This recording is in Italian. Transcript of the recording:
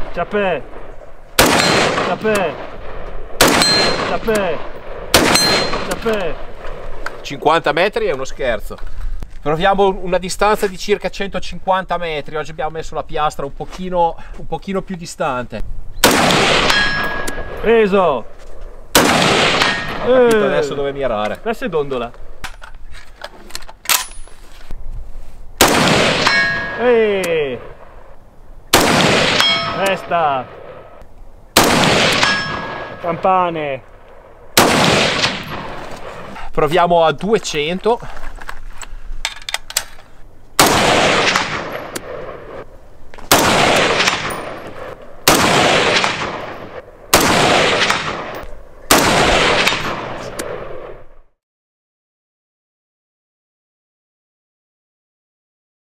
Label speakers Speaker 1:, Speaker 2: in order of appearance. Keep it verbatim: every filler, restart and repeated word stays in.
Speaker 1: Ciappè. Ciappè. Ciappè. Ciappè.
Speaker 2: cinquanta metri è uno scherzo. Proviamo una distanza di circa centocinquanta metri. Oggi abbiamo messo la piastra un pochino, un pochino più distante.
Speaker 1: Preso.
Speaker 2: Ho capito adesso dove mirare.
Speaker 1: Adesso è dondola. Ehi. Resta. Campane.
Speaker 2: Proviamo a duecento.